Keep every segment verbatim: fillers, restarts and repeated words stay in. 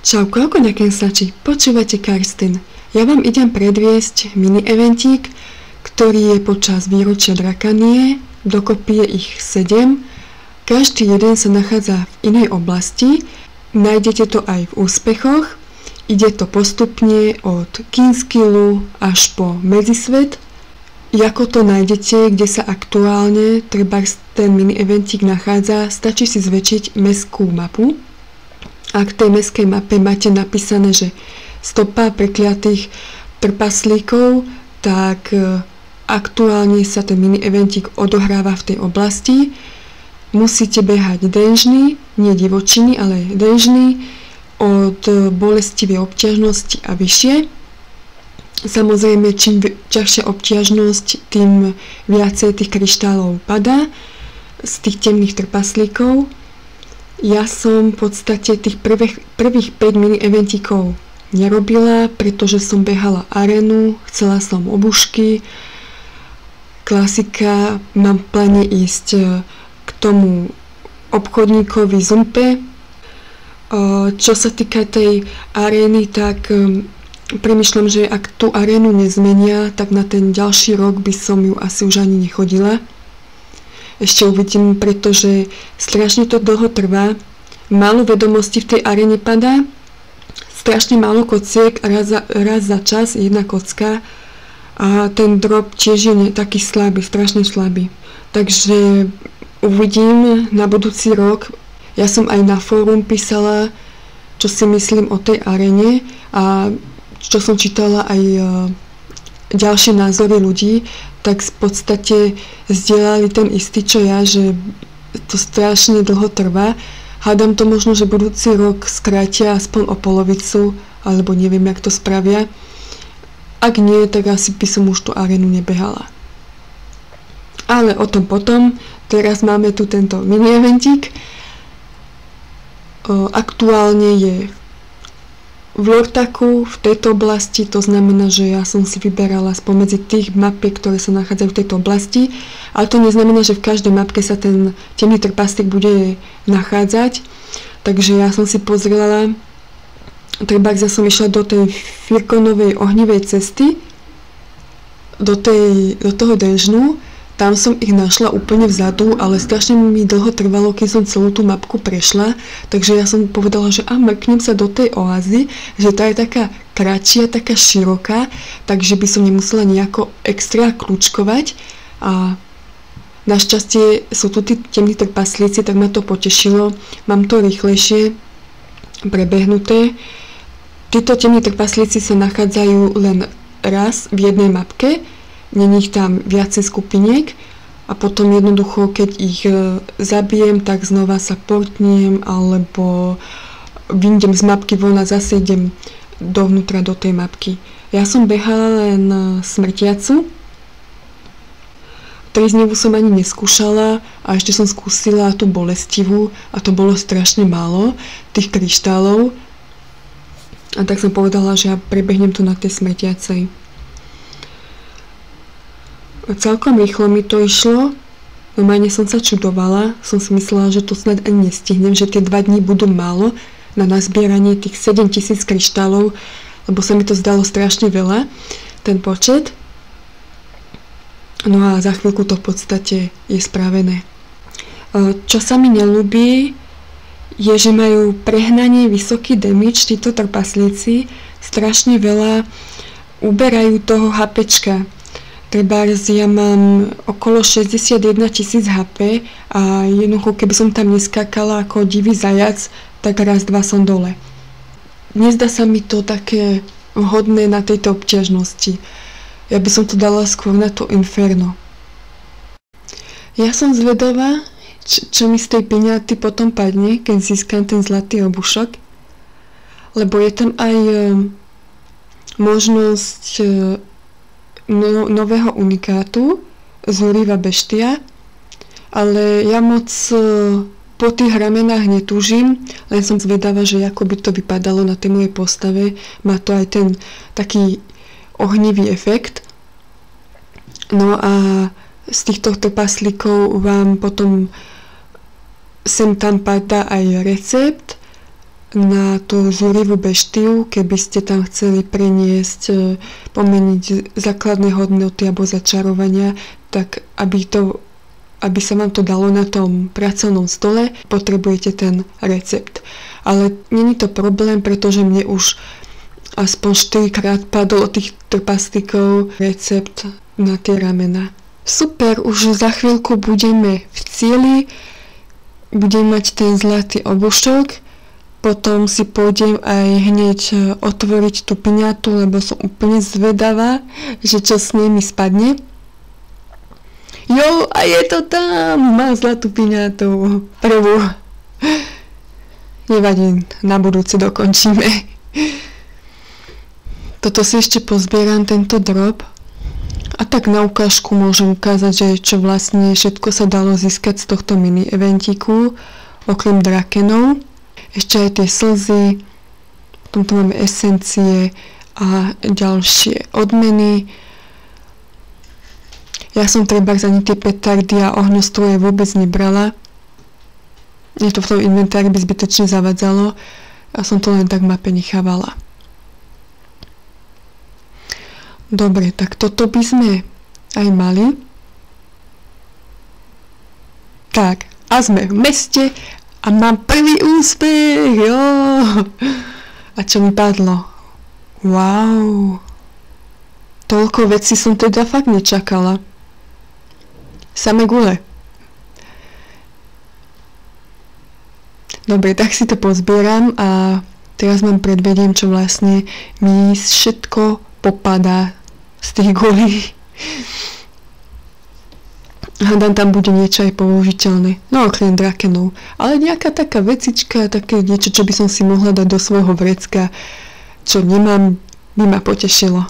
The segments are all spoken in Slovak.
Čauko, ako ďakujem sači, počúvate Karstin. Ja vám idem predviesť mini eventík, ktorý je počas výročia Drakanie, dokopy je ich sedem. Každý jeden sa nachádza v inej oblasti, nájdete to aj v úspechoch, ide to postupne od Kingskillu až po Medzisvet. Ako to nájdete, kde sa aktuálne treba ten mini eventík nachádza, stačí si zväčšiť mestskú mapu. Ak v tej mestskej mape máte napísané, že stopa prekliatých trpaslíkov, tak aktuálne sa ten mini eventík odohráva v tej oblasti. Musíte behať denžný, nie divočiny, ale denžný, od bolestivej obťažnosti a vyššie. Samozrejme, čím ťažšia obťažnosť, tým viacej tých kryštálov padá z tých temných trpaslíkov. Ja som v podstate tých prvých, prvých päť mini eventíkov nerobila, pretože som behala arénu, chcela som obušky. Klasika, mám v pláne ísť k tomu obchodníkovi Zumpe. Čo sa týka tej arény, tak premýšľam, že ak tú arénu nezmenia, tak na ten ďalší rok by som ju asi už ani nechodila. Ešte uvidím, pretože strašne to dlho trvá. Málo vedomostí v tej aréne padá. Strašne málo kociek, raz za, raz za čas jedna kocka. A ten drop tiež je taký slabý, strašne slabý. Takže uvidím na budúci rok. Ja som aj na fórum písala, čo si myslím o tej aréne a čo som čítala aj ďalšie názory ľudí, tak v podstate zdieľali ten istý, čo ja, že to strašne dlho trvá. Hádam to možno, že budúci rok skrátia aspoň o polovicu, alebo neviem, jak to spravia. Ak nie, tak asi by som už tú arénu nebehala. Ale o tom potom. Teraz máme tu tento mini eventík. Aktuálne je v Lortaku, v tejto oblasti, to znamená, že ja som si vyberala spomedzi tých mapiek, ktoré sa nachádzajú v tejto oblasti, ale to neznamená, že v každej mapke sa ten temný trpaslík bude nachádzať, takže ja som si pozrela, treba, ja som išla do tej Firkonovej ohnivej cesty, do, tej, do toho denžnu, tam som ich našla úplne vzadu, ale strašne mi dlho trvalo, keď som celú tú mapku prešla, takže ja som povedala, že a mrknem sa do tej oázy, že tá je taká kratšia, taká široká, takže by som nemusela nejako extra kľúčkovať a našťastie sú tu tí temní trpaslíci, tak ma to potešilo, mám to rýchlejšie prebehnuté. Títo temní trpaslíci sa nachádzajú len raz v jednej mapke, není ich tam viacej skupiniek a potom jednoducho, keď ich zabijem, tak znova sa portnem alebo vyjdem z mapky von a zase idem dovnútra do tej mapky. Ja som behala len smrtiacu, triznivú som ani neskúšala a ešte som skúsila tú bolestivú a to bolo strašne málo tých kryštálov a tak som povedala, že ja prebehnem to na tej smrtiacej. Celkom rýchlo mi to išlo, normálne som sa čudovala, som si myslela, že to snad ani nestihnem, že tie dva dni budú málo na nazbieranie tých sedemtisíc kryštálov, lebo sa mi to zdalo strašne veľa, ten počet. No a za chvíľku to v podstate je spravené. Čo sa mi neľúbi, je, že majú prehnanie vysoký damage, títo trpaslíci, strašne veľa uberajú toho HPčka. Trebárs ja mám okolo šesťdesiatjeden tisíc há pé a jednoducho, keby som tam neskákala ako divý zajac, tak raz, dva som dole. Nezdá sa mi to také vhodné na tejto obťažnosti. Ja by som to dala skôr na to Inferno. Ja som zvedavá, č- čo mi z tej piňaty potom padne, keď získam ten zlatý obušok, lebo je tam aj e, možnosť e, No, nového unikátu Zúriva beštia, ale ja moc po tých ramenách netúžim, len som zvedavá, že ako by to vypadalo na tej mojej postave. Má to aj ten taký ohnivý efekt. No a z týchto trpaslíkov vám potom sem tam padá aj recept na tú zúrivú beštiu, keby ste tam chceli priniesť, pomeniť základné hodnoty alebo začarovania, tak aby, to, aby sa vám to dalo na tom pracovnom stole, potrebujete ten recept. Ale není to problém, pretože mne už aspoň štyrikrát padol od tých trpaslíkov recept na tie ramena. Super, už za chvíľku budeme v cieli, budem mať ten zlatý obušok. Potom si pôjdem aj hneď otvoriť tú piňatu, lebo som úplne zvedavá, že čo s nej mi spadne. Jo, a je to tam! Mám zlatú piňatu. Prvú. Nevadí, na budúce dokončíme. Toto si ešte pozbieram, tento drob. A tak na ukážku môžem ukázať, že čo vlastne všetko sa dalo získať z tohto mini eventíku, okrem drakenov. Ešte aj tie slzy, potom tu máme esencie a ďalšie odmeny. Ja som treba ani tie petardy a ohňostroje vôbec nebrala. Je to v tom inventári by zbytočne zavadzalo. Ja som to len tak v mape nechávala. Dobre, tak toto by sme aj mali. Tak, a sme v meste. A mám prvý úspech, jo! A čo mi padlo? Wow! Toľko vecí som teda fakt nečakala. Same gule. Dobre, tak si to pozbieram a teraz vám predvediem, čo vlastne mi všetko popadá z tých gulí. Hádam, tam bude niečo aj použiteľné. No okrem drakenov. Ale nejaká taká vecička, také niečo, čo by som si mohla dať do svojho vrecka, čo nemám, by ma potešilo.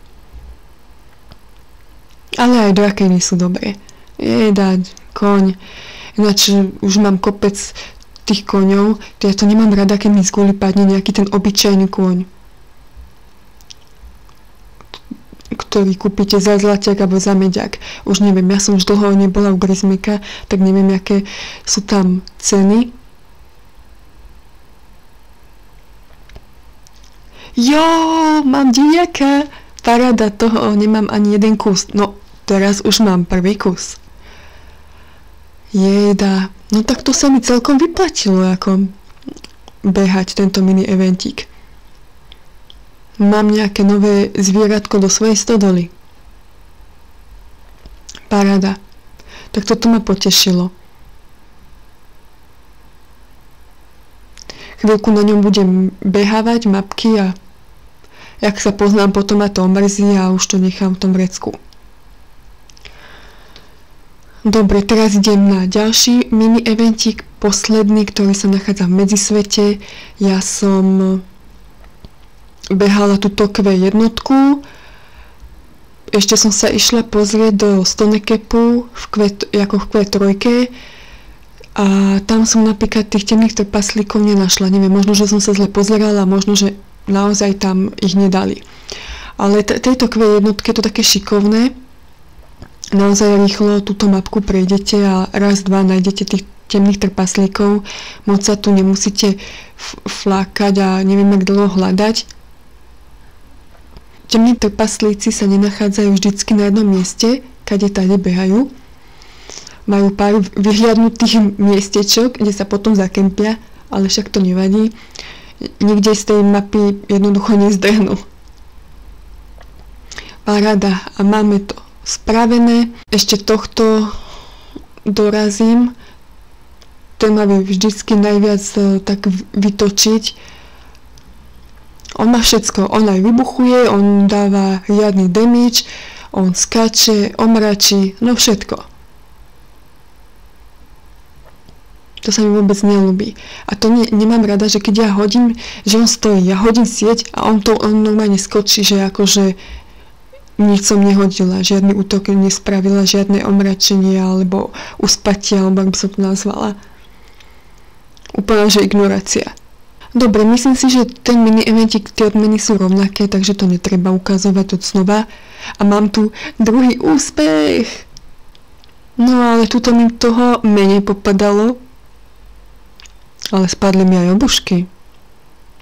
Ale aj drakeny sú dobré. Je dať koň. Ináč už mám kopec tých koňov. Ja to nemám rada, keď mi z guli padne nejaký ten obyčajný koň, ktorý kúpite za zlaťak alebo za mediak. Už neviem, ja som už dlho nebola u Grizmeka, tak neviem, aké sú tam ceny. Jo, mám diviaka! Paráda, toho nemám ani jeden kus. No, teraz už mám prvý kus. Jeda. No tak to sa mi celkom vyplatilo, ako behať tento mini eventík. Mám nejaké nové zvieratko do svojej stodoly. Paráda. Tak toto ma potešilo. Chvíľku na ňom budem behávať mapky a jak sa poznám, potom ma to omrzí a už to nechám v tom vrecku. Dobre, teraz idem na ďalší mini eventík, posledný, ktorý sa nachádza v medzisvete. Ja som behala túto kvé jednotku. Ešte som sa išla pozrieť do Stonecapu v kvet, ako v kvé trojke a tam som napríklad tých temných trpaslíkov nenašla. Neviem, možno, že som sa zle pozerala, možno, že naozaj tam ich nedali. Ale tejto kvé jednotke je to také šikovné. Naozaj rýchlo túto mapku prejdete a raz, dva nájdete tých temných trpaslíkov. Moc sa tu nemusíte flákať a neviem, jak dlho hľadať. Temní trpaslíci sa nenachádzajú vždycky na jednom mieste, kade tade behajú. Majú pár vyhliadnutých miestečok, kde sa potom zakempia, ale však to nevadí. Nikde z tej mapy jednoducho nezdrhnú. Paráda, a máme to spravené. Ešte tohto dorazím. Ten ma vie vždycky najviac tak vytočiť. On má všetko, on aj vybuchuje, on dáva riadny damage, on skáče, omračí, no všetko. To sa mi vôbec neľúbi. A to ne, nemám rada, že keď ja hodím, že on stojí, ja hodím sieť a on to on normálne skočí, že akože nič som nehodila, žiadny útok nespravila, žiadne omračenie alebo uspatie, alebo ak by som to nazvala. Úplne, že ignorácia. Dobre, myslím si, že ten mini eventík, tie odmeny sú rovnaké, takže to netreba ukazovať od znova. A mám tu druhý úspech. No ale tuto mi toho menej popadalo. Ale spadli mi aj obušky.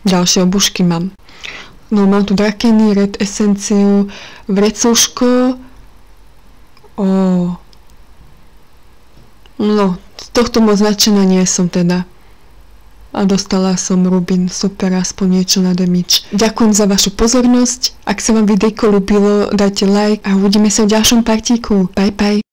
Ďalšie obušky mám. No mám tu Drakeny, Red esenciu, vrecuško. Ó. No, z tohto moc značená nie som teda. A dostala som Rubin, super, aspoň niečo na demič. Ďakujem za vašu pozornosť. Ak sa vám videjko ľúbilo, dajte like a uvidíme sa v ďalšom partíku. Bye bye.